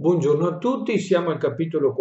Buongiorno a tutti, siamo al capitolo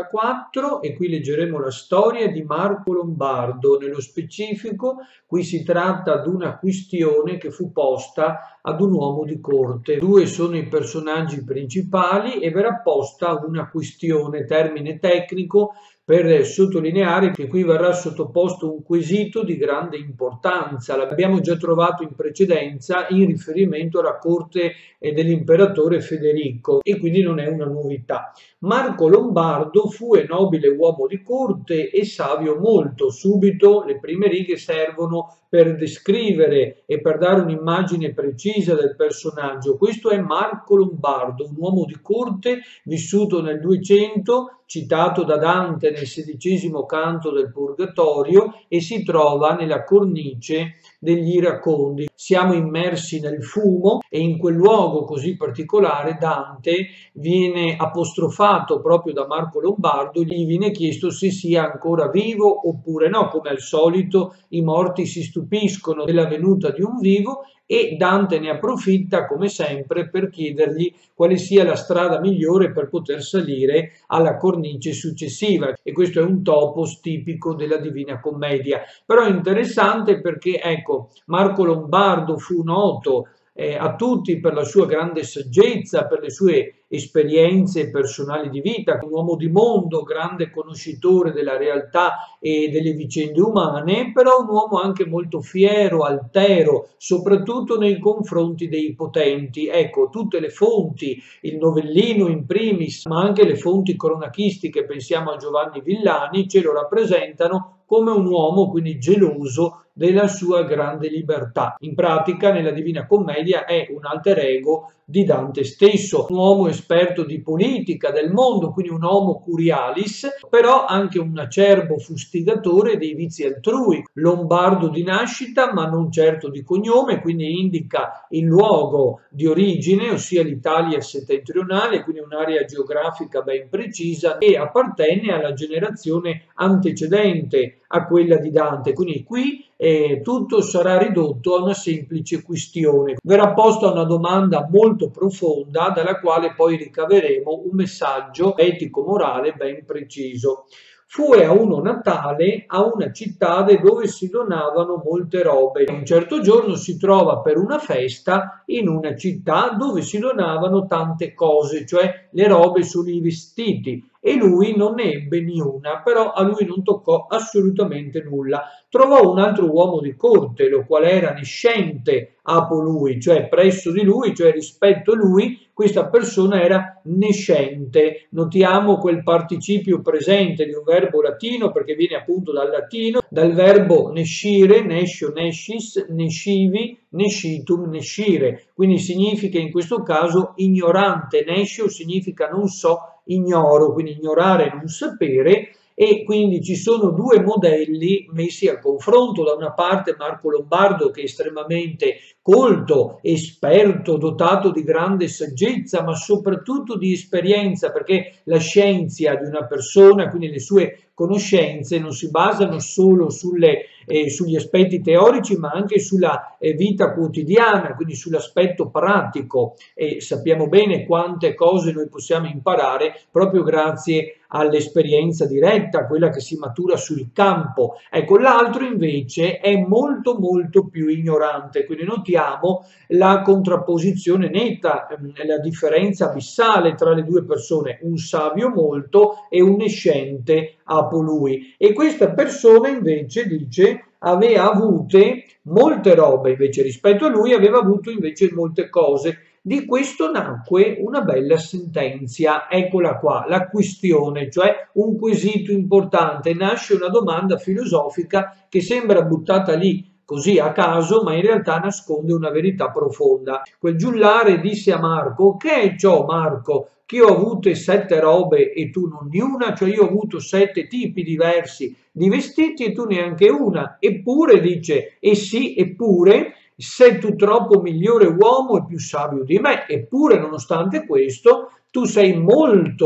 44 e qui leggeremo la storia di Marco Lombardo. Nello specifico, qui si tratta di una questione che fu posta ad un uomo di corte. Due sono i personaggi principali e verrà posta una questione, termine tecnico, per sottolineare che qui verrà sottoposto un quesito di grande importanza. L'abbiamo già trovato in precedenza in riferimento alla corte dell'imperatore Federico e quindi non è una novità. Marco Lombardo fu un nobile uomo di corte e savio molto. Subito le prime righe servono per descrivere e per dare un'immagine precisa del personaggio. Questo è Marco Lombardo, un uomo di corte vissuto nel 200, citato da Dante nel XVI canto del Purgatorio e si trova nella cornice degli Iracondi. Siamo immersi nel fumo e in quel luogo così particolare Dante viene apostrofato proprio da Marco Lombardo, gli viene chiesto se sia ancora vivo oppure no. Come al solito i morti si stupiscono della venuta di un vivo e Dante ne approfitta come sempre per chiedergli quale sia la strada migliore per poter salire alla cornice successiva, e questo è un topos tipico della Divina Commedia. Però è interessante perché ecco, Marco Lombardo fu noto a tutti per la sua grande saggezza, per le sue esperienze personali di vita, un uomo di mondo, grande conoscitore della realtà e delle vicende umane, però un uomo anche molto fiero, altero, soprattutto nei confronti dei potenti. Ecco, tutte le fonti, il Novellino in primis, ma anche le fonti cronachistiche, pensiamo a Giovanni Villani, ce lo rappresentano come un uomo quindi geloso della sua grande libertà. In pratica nella Divina Commedia è un alter ego di Dante stesso, un uomo esperto di politica, del mondo, quindi un homo curialis, però anche un acerbo fustigatore dei vizi altrui, lombardo di nascita ma non certo di cognome, quindi indica il luogo di origine, ossia l'Italia settentrionale, quindi un'area geografica ben precisa, e appartenne alla generazione antecedente a quella di Dante. Quindi qui tutto sarà ridotto a una semplice questione. Verrà posta una domanda molto profonda dalla quale poi ricaveremo un messaggio etico-morale ben preciso. Fu a uno Natale a una città dove si donavano molte robe. Un certo giorno si trova per una festa in una città dove si donavano tante cose, cioè le robe sono i vestiti, e lui non ne ebbe niuna, però a lui non toccò assolutamente nulla. Trovò un altro uomo di corte, lo quale era nescente apo lui, cioè presso di lui, cioè rispetto a lui, questa persona era nescente. Notiamo quel participio presente di un verbo latino perché viene appunto dal latino, dal verbo nescire, nescio, nescis, nescivi, nescitum, nescire. Quindi significa in questo caso ignorante. Nescio significa non so, ignoro, quindi ignorare non sapere. E quindi ci sono due modelli messi a confronto: da una parte Marco Lombardo, che è estremamente colto, esperto, dotato di grande saggezza, ma soprattutto di esperienza, perché la scienza di una persona, quindi le sue conoscenze, non si basano solo sugli aspetti teorici, ma anche sulla vita quotidiana, quindi sull'aspetto pratico, e sappiamo bene quante cose noi possiamo imparare proprio grazie all'esperienza diretta, quella che si matura sul campo. Ecco, l'altro invece è molto molto più ignorante, quindi notiamo la contrapposizione netta, la differenza abissale tra le due persone, un savio molto e un nescente apo lui. E questa persona invece dice aveva avute molte robe, invece rispetto a lui aveva avuto invece molte cose. Di questo nacque una bella sentenza, eccola qua, la questione, cioè un quesito importante. Nasce una domanda filosofica che sembra buttata lì così a caso, ma in realtà nasconde una verità profonda. Quel giullare disse a Marco: che è ciò, Marco, che io ho avute 7 robe e tu non di una? Cioè io ho avuto 7 tipi diversi di vestiti e tu neanche una. Eppure, dice, e sì, eppure sei tu troppo migliore uomo e più savio di me, eppure nonostante questo tu sei molto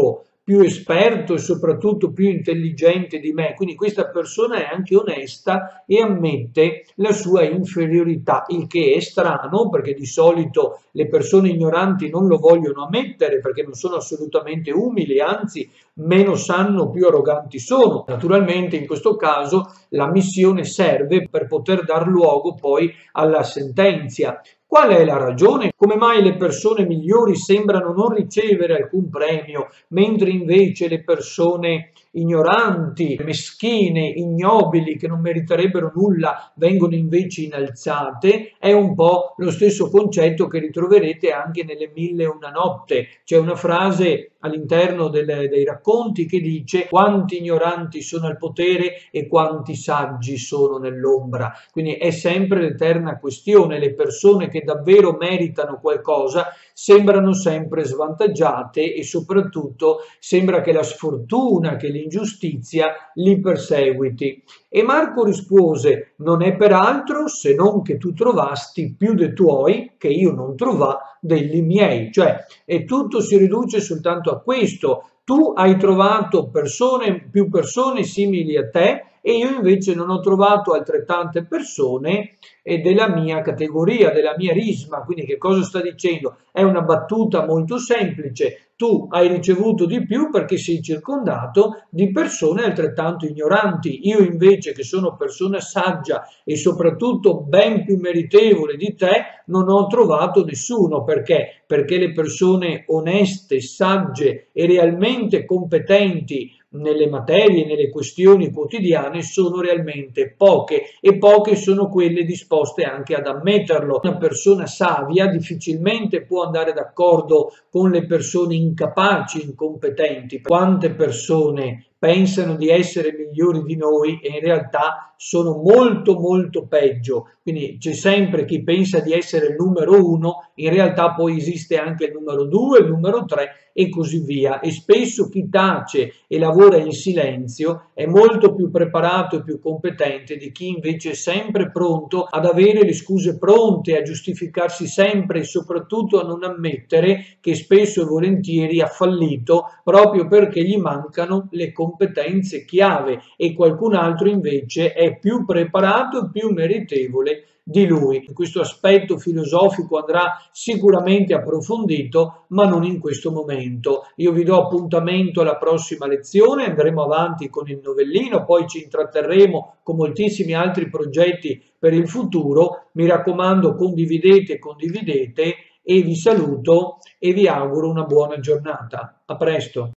più esperto e soprattutto più intelligente di me, quindi questa persona è anche onesta e ammette la sua inferiorità, il che è strano perché di solito le persone ignoranti non lo vogliono ammettere perché non sono assolutamente umili, anzi meno sanno più arroganti sono. Naturalmente in questo caso la missione serve per poter dar luogo poi alla sentenzia. Qual è la ragione? Come mai le persone migliori sembrano non ricevere alcun premio, mentre invece le persone ignoranti, meschine, ignobili, che non meriterebbero nulla, vengono invece innalzate? È un po' lo stesso concetto che ritroverete anche nelle Mille e una notte. C'è una frase all'interno dei racconti che dice: quanti ignoranti sono al potere e quanti saggi sono nell'ombra. Quindi è sempre l'eterna questione: le persone che davvero meritano qualcosa sembrano sempre svantaggiate e soprattutto sembra che la sfortuna, che l'ingiustizia li perseguiti. E Marco rispose: non è peraltro se non che tu trovasti più de tuoi che io non trovà degli miei. Cioè, e tutto si riduce soltanto a questo: tu hai trovato più persone simili a te e io invece non ho trovato altrettante persone della mia categoria, della mia risma. Quindi che cosa sta dicendo? È una battuta molto semplice: tu hai ricevuto di più perché sei circondato di persone altrettanto ignoranti. Io invece, che sono persona saggia e soprattutto ben più meritevole di te, non ho trovato nessuno. Perché? Perché le persone oneste, sagge e realmente competenti nelle materie, nelle questioni quotidiane sono realmente poche, e poche sono quelle disposte anche ad ammetterlo. Una persona savia difficilmente può andare d'accordo con le persone incapaci, incompetenti. Quante persone pensano di essere migliori di noi e in realtà sono molto peggio. Quindi c'è sempre chi pensa di essere il numero uno, in realtà poi esiste anche il numero 2, il numero 3 e così via. E spesso chi tace e lavora in silenzio è molto più preparato e più competente di chi invece è sempre pronto ad avere le scuse pronte, a giustificarsi sempre e soprattutto a non ammettere che spesso e volentieri ha fallito proprio perché gli mancano le competenze chiave e qualcun altro invece è più preparato e più meritevole di lui. Questo aspetto filosofico andrà sicuramente approfondito, ma non in questo momento. Io vi do appuntamento alla prossima lezione, andremo avanti con il novellino, poi ci intratterremo con moltissimi altri progetti per il futuro. Mi raccomando, condividete e vi saluto e vi auguro una buona giornata. A presto!